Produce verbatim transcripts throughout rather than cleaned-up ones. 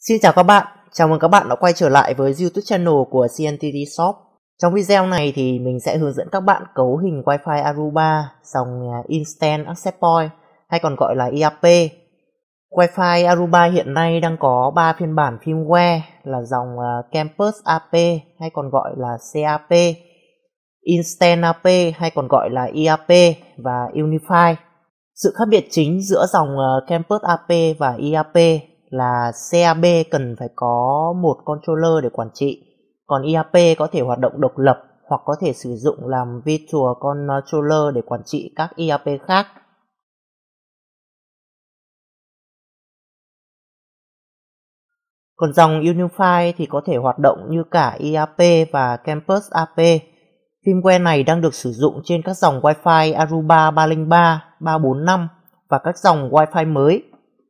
Xin chào các bạn, chào mừng các bạn đã quay trở lại với YouTube channel của xê en tê tê Shop. Trong video này thì mình sẽ hướng dẫn các bạn cấu hình Wi-Fi Aruba dòng Instant Access Point hay còn gọi là i a pê. Wi-Fi Aruba hiện nay đang có ba phiên bản firmware là dòng Campus a pê hay còn gọi là xê a pê, Instant a pê hay còn gọi là i a pê và Unify. Sự khác biệt chính giữa dòng Campus a pê và i a pê là xê a pê cần phải có một controller để quản trị, còn i a pê có thể hoạt động độc lập hoặc có thể sử dụng làm virtual controller để quản trị các i a pê khác. Còn dòng Unify thì có thể hoạt động như cả i a pê và Campus a pê. Firmware này đang được sử dụng trên các dòng Wi-Fi Aruba ba không ba, ba bốn năm và các dòng Wi-Fi mới.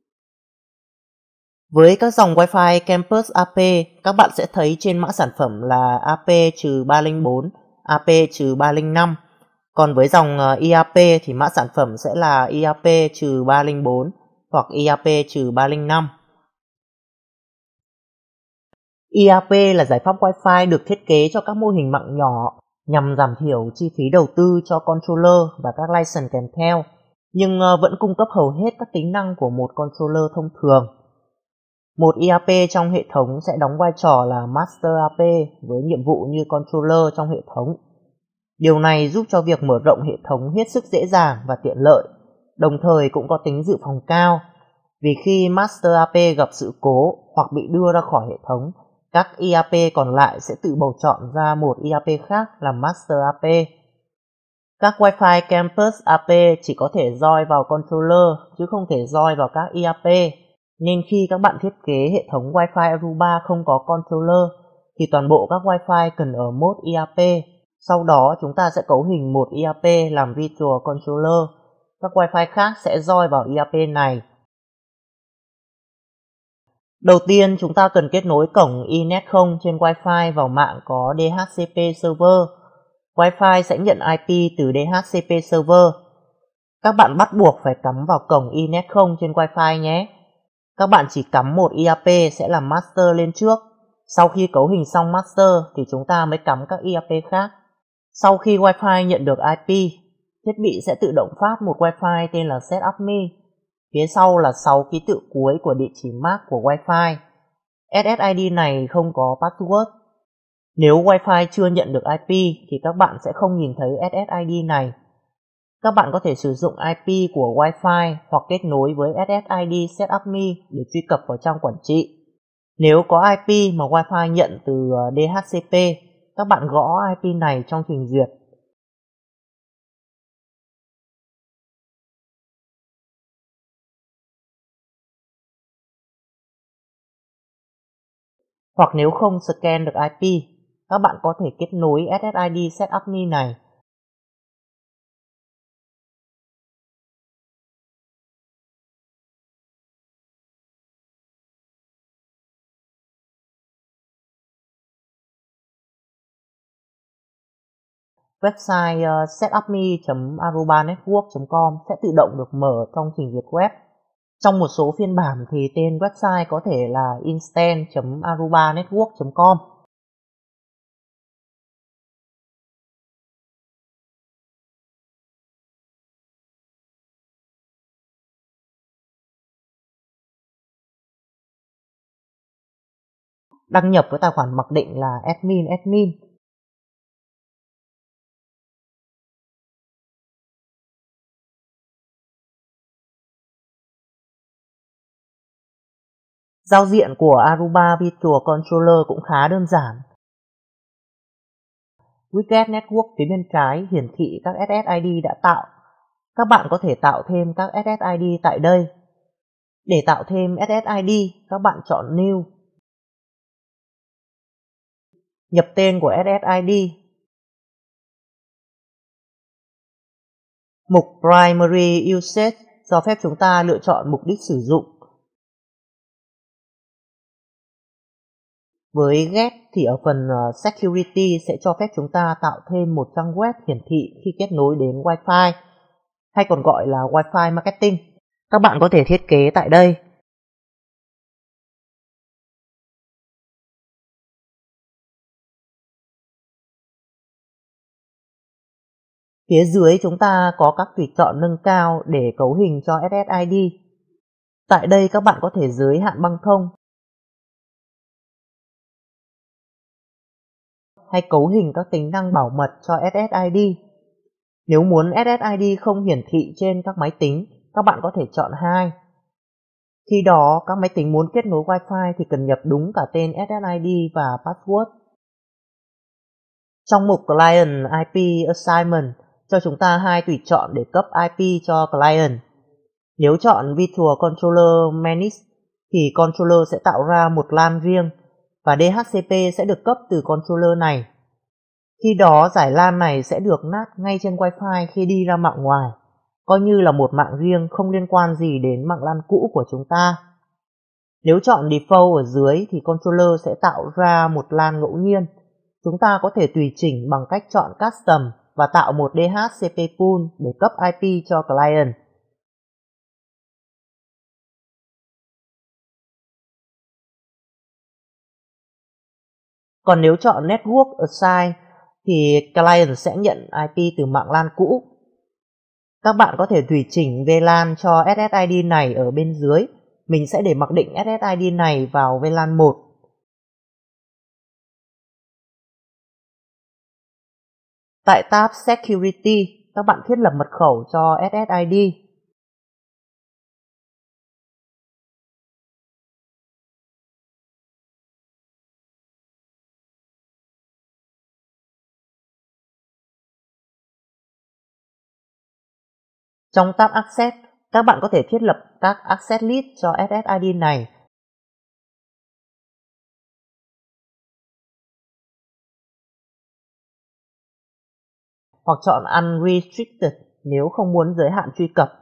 Với các dòng Wi-Fi Campus a pê, các bạn sẽ thấy trên mã sản phẩm là a pê ba không bốn, a pê ba không năm. Còn với dòng i a pê thì mã sản phẩm sẽ là i a pê ba không bốn hoặc i a pê ba không năm. i a pê là giải pháp Wi-Fi được thiết kế cho các mô hình mạng nhỏ nhằm giảm thiểu chi phí đầu tư cho controller và các license kèm theo, nhưng vẫn cung cấp hầu hết các tính năng của một controller thông thường. Một i a pê trong hệ thống sẽ đóng vai trò là Master a pê với nhiệm vụ như controller trong hệ thống. Điều này giúp cho việc mở rộng hệ thống hết sức dễ dàng và tiện lợi, đồng thời cũng có tính dự phòng cao, vì khi Master a pê gặp sự cố hoặc bị đưa ra khỏi hệ thống, các i a pê còn lại sẽ tự bầu chọn ra một i a pê khác làm Master a pê. Các Wi-Fi Campus a pê chỉ có thể join vào controller chứ không thể join vào các i a pê. Nên khi các bạn thiết kế hệ thống Wi-Fi Aruba không có controller thì toàn bộ các Wi-Fi cần ở mode i a pê. Sau đó chúng ta sẽ cấu hình một i a pê làm virtual controller. Các Wi-Fi khác sẽ join vào i a pê này. Đầu tiên chúng ta cần kết nối cổng i net không trên Wi-Fi vào mạng có đê hát xê pê server. Wi-Fi sẽ nhận i pê từ đê hát xê pê server. Các bạn bắt buộc phải cắm vào cổng i net không trên Wi-Fi nhé. Các bạn chỉ cắm một i a pê sẽ làm master lên trước. Sau khi cấu hình xong master thì chúng ta mới cắm các i a pê khác. Sau khi Wi-Fi nhận được i pê, thiết bị sẽ tự động phát một Wi-Fi tên là setup.me. Phía sau là sáu ký tự cuối của địa chỉ em a xê của Wi-Fi. ét ét i đê này không có password. Nếu Wi-Fi chưa nhận được i pê thì các bạn sẽ không nhìn thấy ét ét i đê này. Các bạn có thể sử dụng i pê của Wi-Fi hoặc kết nối với ét ét i đê setup.me để truy cập vào trang quản trị. Nếu có i pê mà Wi-Fi nhận từ đê hát xê pê, các bạn gõ i pê này trong trình duyệt. Hoặc nếu không scan được i pê, các bạn có thể kết nối ét ét i đê setup.me này. Website uh, setup.me chấm arubanetwork chấm com sẽ tự động được mở trong trình duyệt web. Trong một số phiên bản thì tên website có thể là instant chấm arubanetwork chấm com. Đăng nhập với tài khoản mặc định là admin admin. Giao diện của Aruba Virtual Controller cũng khá đơn giản. Widget Network phía bên trái hiển thị các ét ét i đê đã tạo. Các bạn có thể tạo thêm các ét ét i đê tại đây. Để tạo thêm ét ét i đê, các bạn chọn New. Nhập tên của ét ét i đê. Mục Primary Usage cho phép chúng ta lựa chọn mục đích sử dụng. Với Get thì ở phần Security sẽ cho phép chúng ta tạo thêm một trang web hiển thị khi kết nối đến Wi-Fi, hay còn gọi là Wi-Fi Marketing. Các bạn có thể thiết kế tại đây. Phía dưới chúng ta có các tùy chọn nâng cao để cấu hình cho ét ét i đê. Tại đây các bạn có thể giới hạn băng thông hay cấu hình các tính năng bảo mật cho ét ét i đê. Nếu muốn ét ét i đê không hiển thị trên các máy tính, các bạn có thể chọn hai. Khi đó, các máy tính muốn kết nối Wi-Fi thì cần nhập đúng cả tên ét ét i đê và password. Trong mục Client i pê Assignment, cho chúng ta hai tùy chọn để cấp i pê cho client. Nếu chọn Virtual Controller Manage thì controller sẽ tạo ra một LAN riêng và đê hát xê pê sẽ được cấp từ controller này. Khi đó giải LAN này sẽ được nát ngay trên Wi-Fi khi đi ra mạng ngoài, coi như là một mạng riêng không liên quan gì đến mạng LAN cũ của chúng ta. Nếu chọn Default ở dưới thì controller sẽ tạo ra một LAN ngẫu nhiên. Chúng ta có thể tùy chỉnh bằng cách chọn Custom và tạo một đê hát xê pê pool để cấp i pê cho client. Còn nếu chọn Network Assign thì client sẽ nhận i pê từ mạng LAN cũ. Các bạn có thể tùy chỉnh vê lan cho ét ét i đê này ở bên dưới. Mình sẽ để mặc định ét ét i đê này vào vê lan một. Tại tab Security, các bạn thiết lập mật khẩu cho ét ét i đê. Trong tab Access, các bạn có thể thiết lập các Access List cho ét ét i đê này. Hoặc chọn Unrestricted nếu không muốn giới hạn truy cập.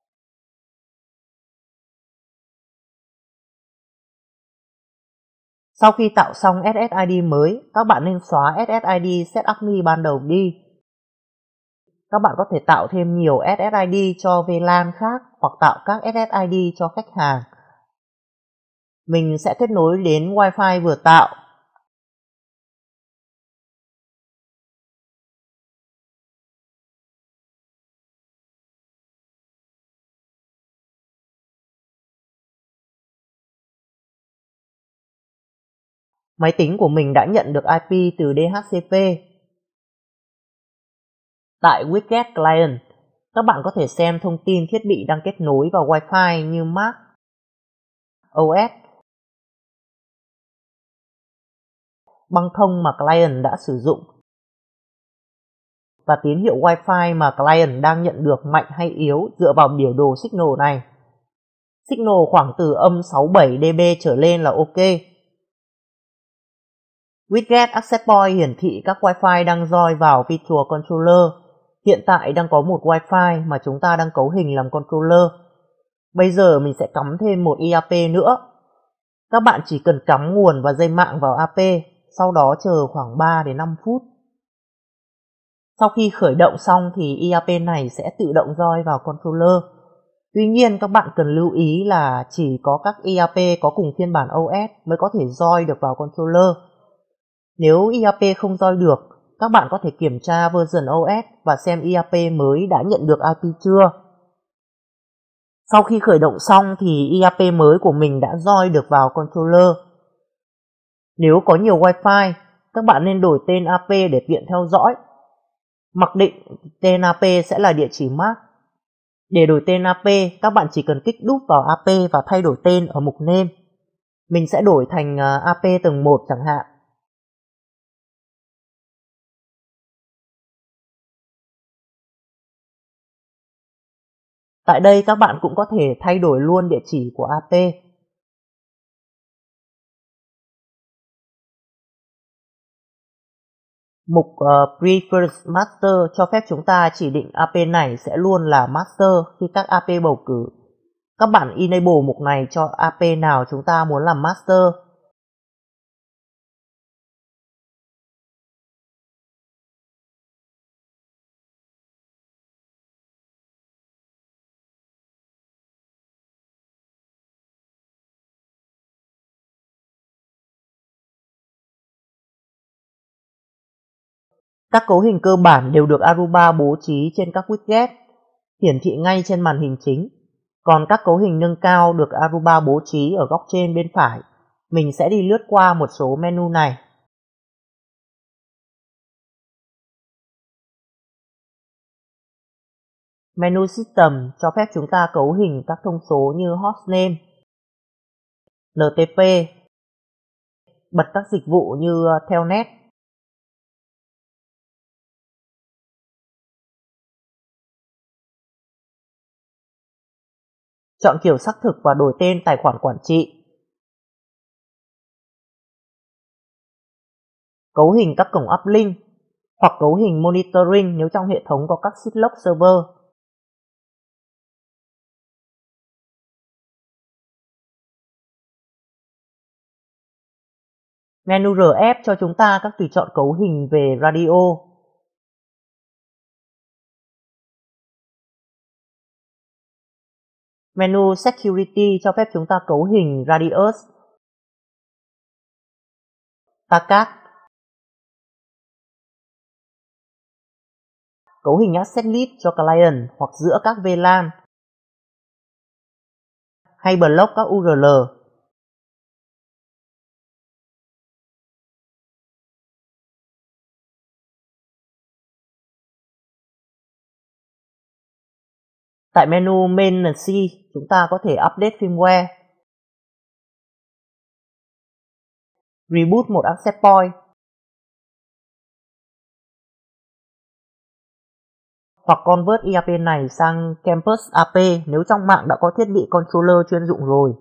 Sau khi tạo xong ét ét i đê mới, các bạn nên xóa ét ét i đê Setup Me ban đầu đi. Các bạn có thể tạo thêm nhiều ét ét i đê cho vê lan khác hoặc tạo các ét ét i đê cho khách hàng. Mình sẽ kết nối đến Wi-Fi vừa tạo. Máy tính của mình đã nhận được i pê từ đê hát xê pê. Tại Widget Client, các bạn có thể xem thông tin thiết bị đang kết nối vào Wi-Fi như Mac, ô ét, băng thông mà client đã sử dụng và tín hiệu Wi-Fi mà client đang nhận được mạnh hay yếu dựa vào biểu đồ signal này. Signal khoảng từ âm sáu mươi bảy đê bê trở lên là ok. Widget Access Point hiển thị các Wi-Fi đang join vào Virtual Controller. Hiện tại đang có một Wi-Fi mà chúng ta đang cấu hình làm controller. Bây giờ mình sẽ cắm thêm một i a pê nữa. Các bạn chỉ cần cắm nguồn và dây mạng vào a pê, sau đó chờ khoảng ba đến năm phút. Sau khi khởi động xong thì i a pê này sẽ tự động join vào controller. Tuy nhiên các bạn cần lưu ý là chỉ có các i a pê có cùng phiên bản ô ét mới có thể join được vào controller. Nếu i a pê không join được, các bạn có thể kiểm tra version ô ét và xem i a pê mới đã nhận được i pê chưa. Sau khi khởi động xong thì i a pê mới của mình đã join được vào controller. Nếu có nhiều Wi-Fi, các bạn nên đổi tên a pê để tiện theo dõi. Mặc định tên a pê sẽ là địa chỉ em a xê. Để đổi tên a pê, các bạn chỉ cần kích đúp vào a pê và thay đổi tên ở mục name. Mình sẽ đổi thành a pê tầng một chẳng hạn. Tại đây các bạn cũng có thể thay đổi luôn địa chỉ của a pê. Mục uh, Preferred Master cho phép chúng ta chỉ định a pê này sẽ luôn là Master khi các a pê bầu cử. Các bạn enable mục này cho a pê nào chúng ta muốn làm Master. Các cấu hình cơ bản đều được Aruba bố trí trên các widget, hiển thị ngay trên màn hình chính. Còn các cấu hình nâng cao được Aruba bố trí ở góc trên bên phải. Mình sẽ đi lướt qua một số menu này. Menu System cho phép chúng ta cấu hình các thông số như hostname, N T P, bật các dịch vụ như Telnet. Chọn kiểu xác thực và đổi tên tài khoản quản trị. Cấu hình các cổng uplink hoặc cấu hình monitoring nếu trong hệ thống có các Syslock server. Menu R F cho chúng ta các tùy chọn cấu hình về radio. Menu Security cho phép chúng ta cấu hình radius, tacat. Cấu hình Asset List cho client hoặc giữa các V LAN hay block các U R L. Tại menu Main C, chúng ta có thể update firmware, reboot một access point, hoặc convert I A P này sang Campus A P nếu trong mạng đã có thiết bị controller chuyên dụng rồi.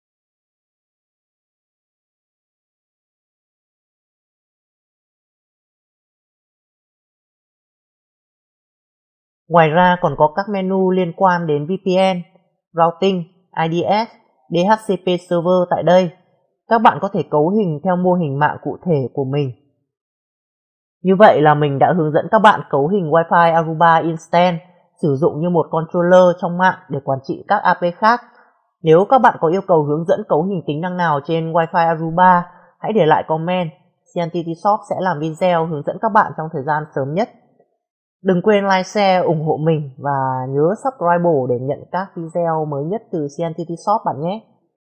Ngoài ra còn có các menu liên quan đến V P N, Routing, I D S, D H C P Server tại đây. Các bạn có thể cấu hình theo mô hình mạng cụ thể của mình. Như vậy là mình đã hướng dẫn các bạn cấu hình Wi-Fi Aruba Instant sử dụng như một controller trong mạng để quản trị các A P khác. Nếu các bạn có yêu cầu hướng dẫn cấu hình tính năng nào trên Wi-Fi Aruba, hãy để lại comment. C N T T Shop sẽ làm video hướng dẫn các bạn trong thời gian sớm nhất. Đừng quên like, share, ủng hộ mình và nhớ subscribe để nhận các video mới nhất từ C N T T Shop bạn nhé.